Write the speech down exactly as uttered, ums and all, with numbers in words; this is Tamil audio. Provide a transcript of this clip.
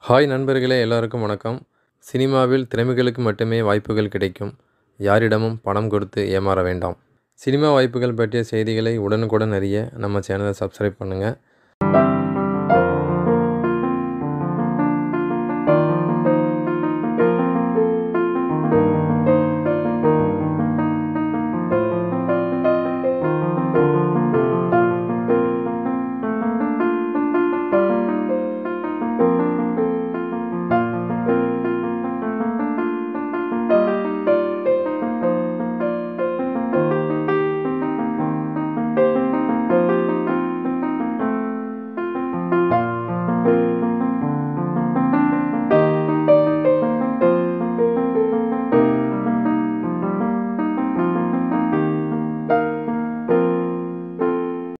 ஹாய் நண்பர்களே, எல்லாருக்கும் வணக்கம். சினிமாவில் திறமைகளுக்கு மட்டுமே வாய்ப்புகள் கிடைக்கும். யாரிடமும் பணம் கொடுத்து ஏமாற வேண்டாம். சினிமா வாய்ப்புகள் பற்றிய செய்திகளை உடனுக்குடன் அறிய நம்ம சேனலை சப்ஸ்கிரைப் பண்ணுங்கள்.